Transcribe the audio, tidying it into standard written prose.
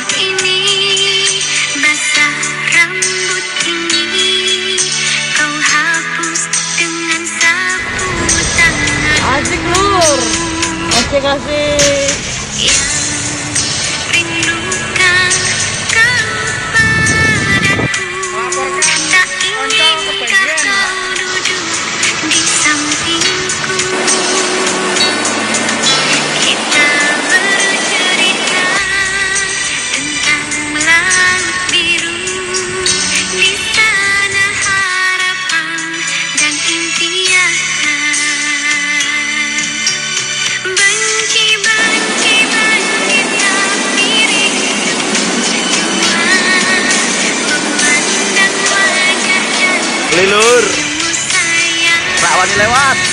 ini, basah rambut ini, kau hapus dengan sapu tangan. Asik lur, asik. Yang rindukan kau padaku, tak inginkah kau duduk di sampingku. Kita bercerita tentang langit biru, di sana harapan dan impian. Benci tapi rindu cuma memandang wajah Lilur, candamu sayang. rak wani lewat.